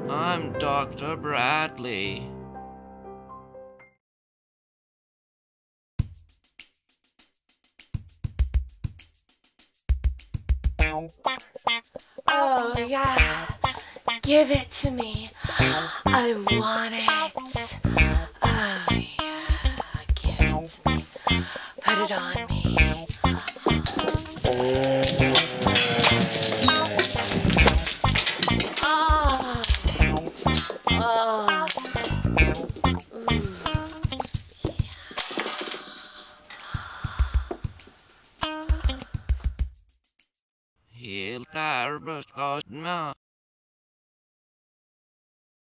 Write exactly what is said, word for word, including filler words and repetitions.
I'm Doctor Bradley. Oh, yeah. Give it to me. I want it. Oh, yeah. Give it to me. Put it on me.